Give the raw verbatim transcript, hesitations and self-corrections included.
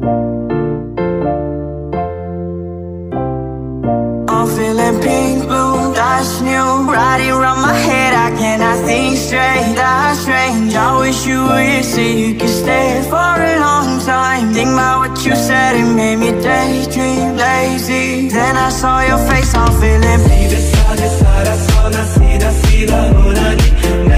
I'm feeling pink, blue, that's new. Riding around my head, I cannot think straight. That's strange, I wish you were here so you could stay for a long time. Think about what you said, it made me daydream, lazy. Then I saw your face, I'm feeling. Sida, sada, sada, sona, sida, sida,